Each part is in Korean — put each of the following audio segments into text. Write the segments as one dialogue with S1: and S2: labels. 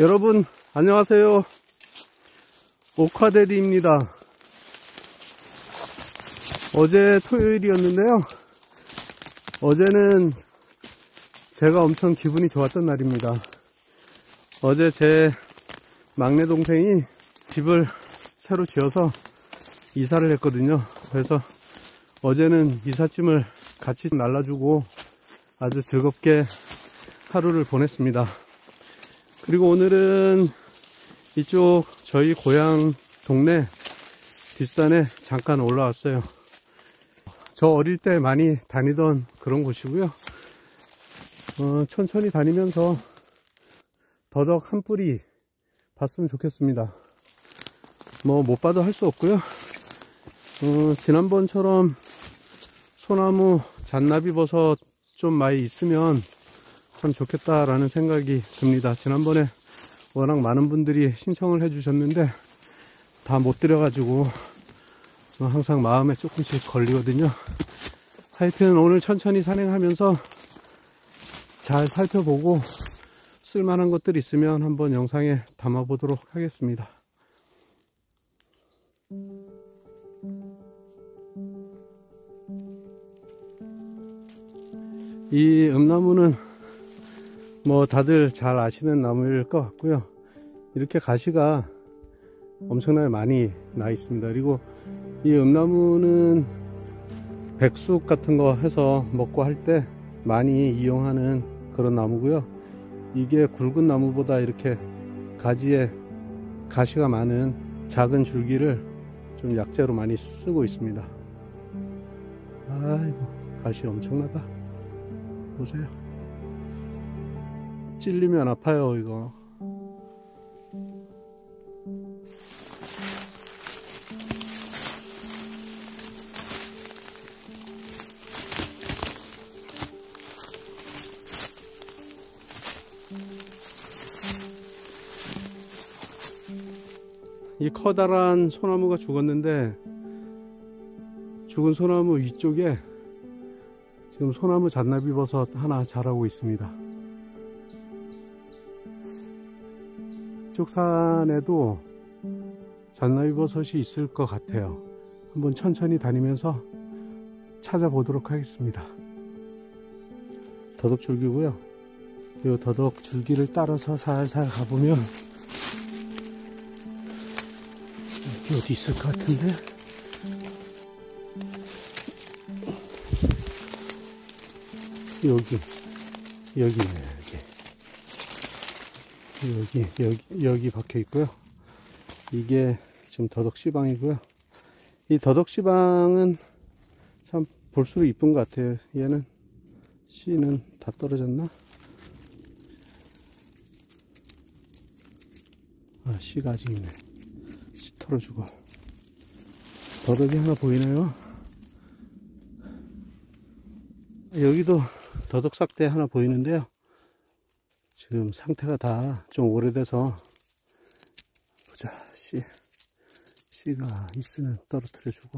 S1: 여러분 안녕하세요. 옥화대디입니다. 어제 토요일이었는데요. 어제는 제가 엄청 기분이 좋았던 날입니다. 어제 제 막내 동생이 집을 새로 지어서 이사를 했거든요. 그래서 어제는 이삿짐을 같이 날라주고 아주 즐겁게 하루를 보냈습니다. 그리고 오늘은 이쪽 저희 고향 동네 뒷산에 잠깐 올라왔어요. 저 어릴 때 많이 다니던 그런 곳이고요. 천천히 다니면서 더덕 한 뿌리 봤으면 좋겠습니다. 뭐 못 봐도 할 수 없고요. 지난번처럼 소나무 잔나비버섯 좀 많이 있으면 참 좋겠다라는 생각이 듭니다. 지난번에 워낙 많은 분들이 신청을 해주셨는데 다 못 드려가지고 항상 마음에 조금씩 걸리거든요. 하여튼 오늘 천천히 산행하면서 잘 살펴보고 쓸만한 것들 있으면 한번 영상에 담아 보도록 하겠습니다. 이 음나무는 뭐 다들 잘 아시는 나무일 것 같고요. 이렇게 가시가 엄청나게 많이 나 있습니다. 그리고 이 음나무는 백숙 같은 거 해서 먹고 할 때 많이 이용하는 그런 나무고요. 이게 굵은 나무보다 이렇게 가지에 가시가 많은 작은 줄기를 좀 약재로 많이 쓰고 있습니다. 아이고, 가시 엄청나다. 보세요. 찔리면 아파요, 이거. 이 커다란 소나무가 죽었는데 죽은 소나무 위쪽에 지금 소나무 잔나비버섯 하나 자라고 있습니다. 이쪽 산에도 잔나비버섯이 있을 것 같아요. 한번 천천히 다니면서 찾아보도록 하겠습니다. 더덕줄기고요. 이 더덕줄기를 따라서 살살 가보면 여기 어디 있을 것 같은데? 여기네. 여기 박혀 있고요. 이게 지금 더덕씨방이고요. 이 더덕씨방은 참 볼수록 이쁜 것 같아요. 얘는 씨는 다 떨어졌나? 아, 씨가 아직 있네. 씨 털어주고. 더덕이 하나 보이네요. 여기도 더덕 싹대 하나 보이는데요. 지금 상태가 다 좀 오래돼서 보자. 씨가 있으면 떨어뜨려주고.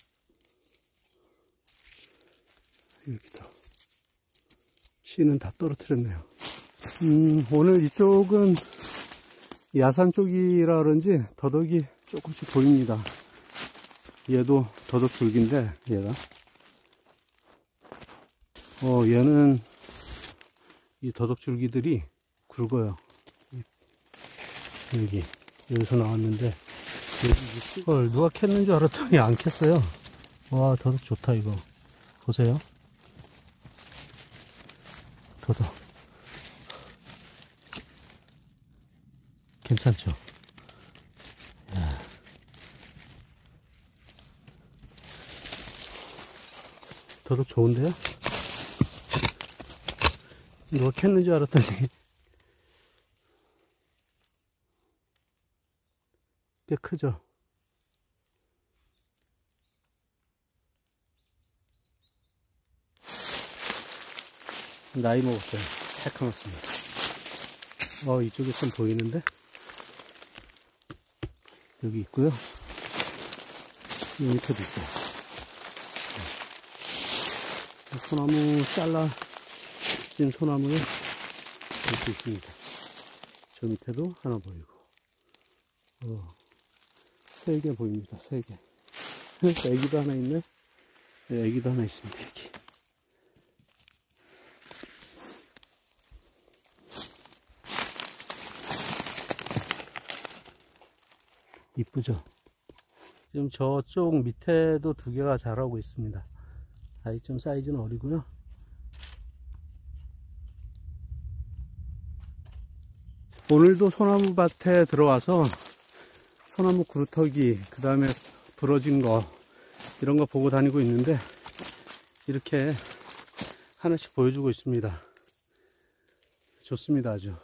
S1: 여기도 씨는 다 떨어뜨렸네요. 오늘 이쪽은 야산 쪽이라 그런지 더덕이 조금씩 보입니다. 얘도 더덕 줄기인데 얘가 얘는 이 더덕 줄기들이 굵어요. 여기서 나왔는데 이걸 누가 캤는 줄 알았더니 안 캤어요. 와, 더덕 좋다. 이거 보세요. 더덕 괜찮죠? 야. 더덕 좋은데요? 누가 캤는 줄 알았더니 꽤 크죠? 나이 먹었어요. 새카맣습니다. 이쪽에 좀 보이는데? 여기 있고요. 이 밑에도 있어요. 소나무 잘라진 소나무에 이렇게 있습니다. 저 밑에도 하나 보이고, 3개 보입니다. 3개. 애기도 하나 있네. 네, 애기도 하나 있습니다. 애기. 이쁘죠? 지금 저쪽 밑에도 2개가 자라고 있습니다. 아직 좀 사이즈는 어리고요. 오늘도 소나무 밭에 들어와서 소나무 구루터기, 그 다음에 부러진 거, 이런 거 보고 다니고 있는데, 이렇게 하나씩 보여주고 있습니다. 좋습니다, 아주.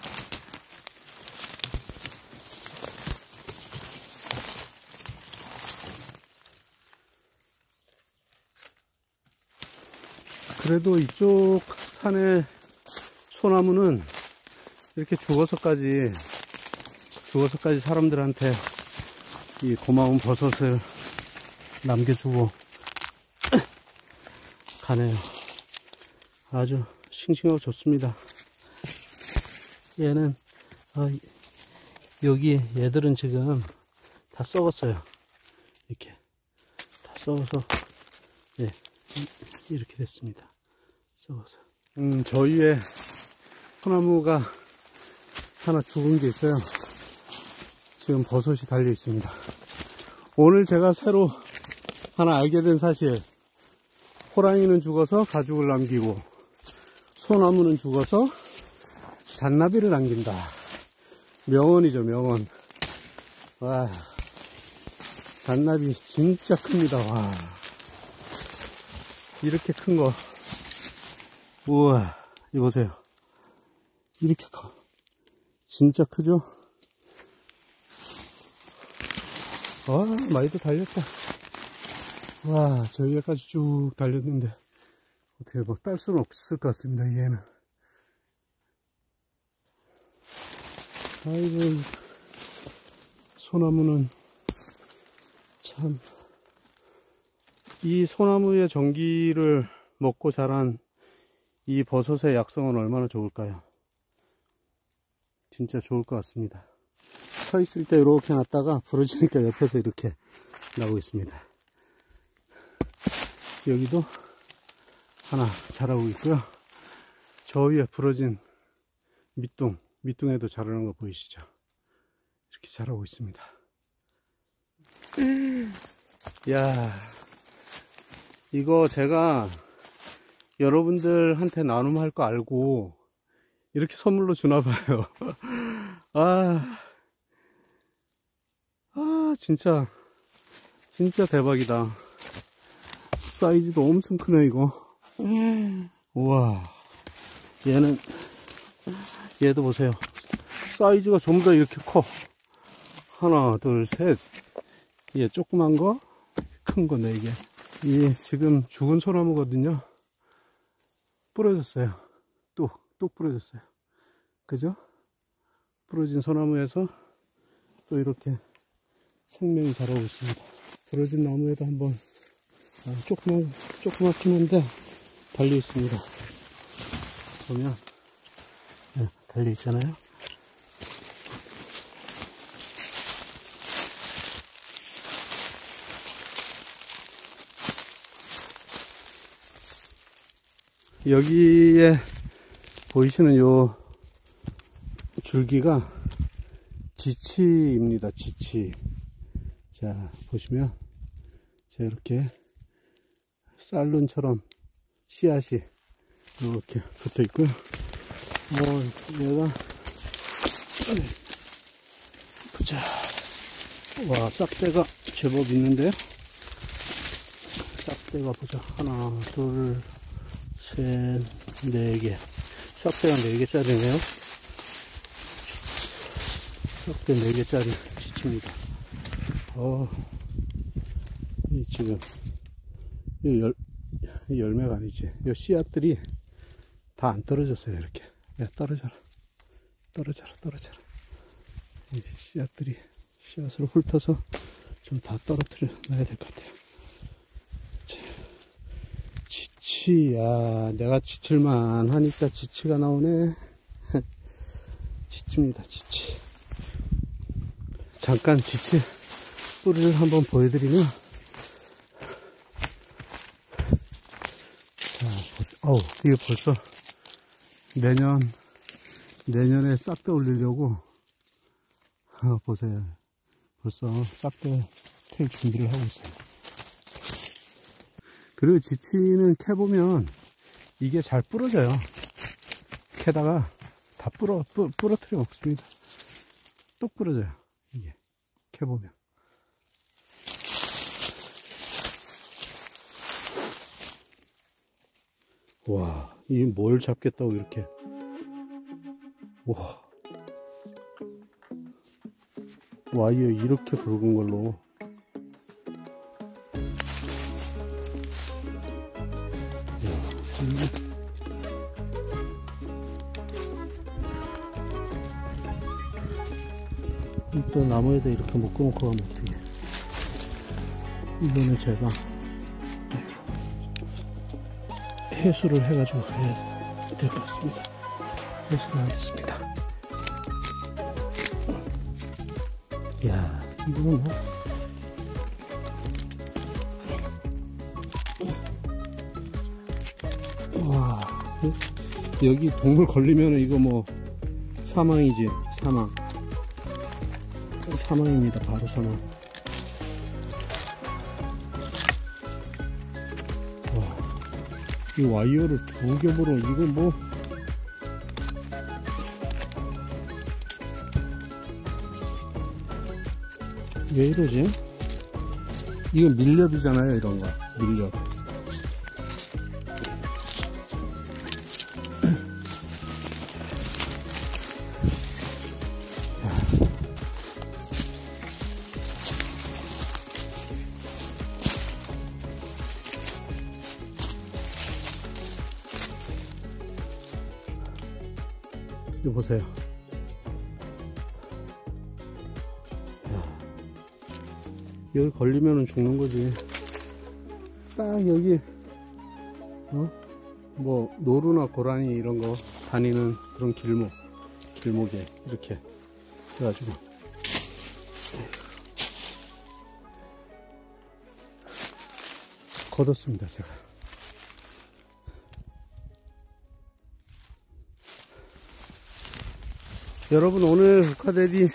S1: 그래도 이쪽 산의 소나무는 이렇게 죽어서까지 사람들한테 이 고마운 버섯을 남겨주고 가네요. 아주 싱싱하고 좋습니다. 얘는 여기 얘들은 지금 다 썩었어요. 이렇게 다 썩어서, 예, 이렇게 됐습니다. 썩어서. 저 위에 소나무가 하나 죽은 게 있어요. 지금 버섯이 달려 있습니다. 오늘 제가 새로 하나 알게 된 사실, 호랑이는 죽어서 가죽을 남기고 소나무는 죽어서 잔나비를 남긴다. 명언이죠, 명언. 와, 잔나비 진짜 큽니다. 와, 이렇게 큰 거. 우와, 이거 보세요. 이렇게 커. 진짜 크죠? 와, 많이도 달렸다. 와, 저 위에까지 쭉 달렸는데 어떻게 뭐 딸 수는 없을 것 같습니다. 얘는. 아이고, 소나무는 참, 이 소나무의 전기를 먹고 자란 이 버섯의 약성은 얼마나 좋을까요? 진짜 좋을 것 같습니다. 서 있을 때 이렇게 놨다가 부러지니까 옆에서 이렇게 나오고 있습니다. 여기도 하나 자라고 있고요. 저 위에 부러진 밑둥에도 자라는 거 보이시죠? 이렇게 자라고 있습니다. 야, 이거 제가 여러분들한테 나눔할 거 알고 이렇게 선물로 주나봐요. 진짜 대박이다. 사이즈도 엄청 크네, 이거. 우와, 얘도 보세요. 사이즈가 전부 다 이렇게 커. 하나, 둘, 셋. 얘 조그만 거, 큰 거 4개. 이게 지금 죽은 소나무거든요. 부러졌어요. 뚝 부러졌어요. 그죠? 부러진 소나무에서 또 이렇게 생명이 자라고 있습니다. 부러진 나무에도 한번, 조그맣긴 한데 달려 있습니다. 보면, 네, 달려 있잖아요. 여기에 보이시는 요 줄기가 지치입니다. 지치. 자, 보시면 자, 이렇게 쌀룬처럼 씨앗이 이렇게 붙어 있고요. 얘가 보자. 와, 싹대가 제법 있는데요. 싹대가 보자. 하나, 둘, 셋, 4개. 싹대가 4개짜리네요. 싹대 4개짜리 지칩니다. 이 지금, 이 열매가 아니지. 이 씨앗들이 다 안 떨어졌어요, 이렇게. 야, 떨어져라. 이 씨앗을 훑어서 좀 다 떨어뜨려 놔야 될 것 같아요. 지치야, 내가 지칠만 하니까 지치가 나오네. 지치. 지치입니다. 지치. 잠깐 지치 뿌리를 한번 보여드리면, 자, 어우, 이게 벌써 내년에 싹대 올리려고, 보세요. 벌써 싹대 캘 준비를 하고 있어요. 그리고 지치는 캐보면 이게 잘 부러져요. 캐다가 다 부러뜨려 먹습니다. 뚝 부러져요. 이게 캐보면. 와, 이게 뭘 잡겠다고 이렇게. 와, 와이어 이렇게 굵은 걸로. 또 나무에다 이렇게 묶어놓고 가면 어떡해. 이거는 제가 해수를 해가지고 해야 될 것 같습니다. 해수를 하겠습니다. 이야, 이거는 뭐 와, 여기 동물 걸리면 이거 뭐 사망이지. 사망입니다. 바로 사망. 와, 이 와이어를 2겹으로 이거 뭐 왜 이러지? 이건 밀렵이잖아요. 이런 거 밀렵. 이거 보세요. 여기 걸리면은 죽는 거지. 딱 여기 뭐 노루나 고라니 이런 거 다니는 그런 길목에 이렇게 해가지고 걷었습니다. 제가. 여러분, 오늘 국화대디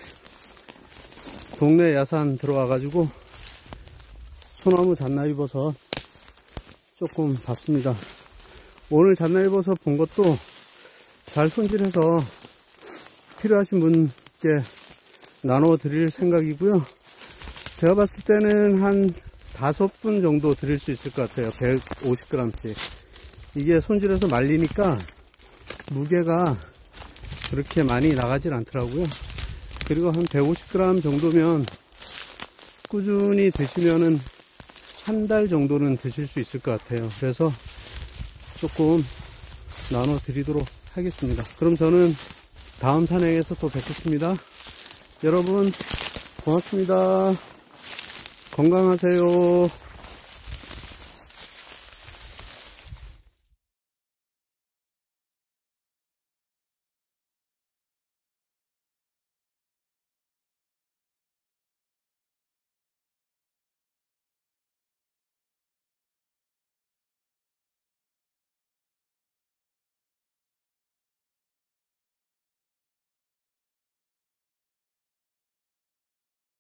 S1: 동네 야산 들어와가지고 소나무 잣나이버섯 조금 봤습니다. 오늘 잣나이버섯 본 것도 잘 손질해서 필요하신 분께 나눠 드릴 생각이고요. 제가 봤을 때는 한 5분 정도 드릴 수 있을 것 같아요. 150g씩. 이게 손질해서 말리니까 무게가 그렇게 많이 나가질 않더라고요. 그리고 한 150g 정도면 꾸준히 드시면은 한 달 정도는 드실 수 있을 것 같아요. 그래서 조금 나눠 드리도록 하겠습니다. 그럼 저는 다음 산행에서 또 뵙겠습니다. 여러분, 고맙습니다. 건강하세요.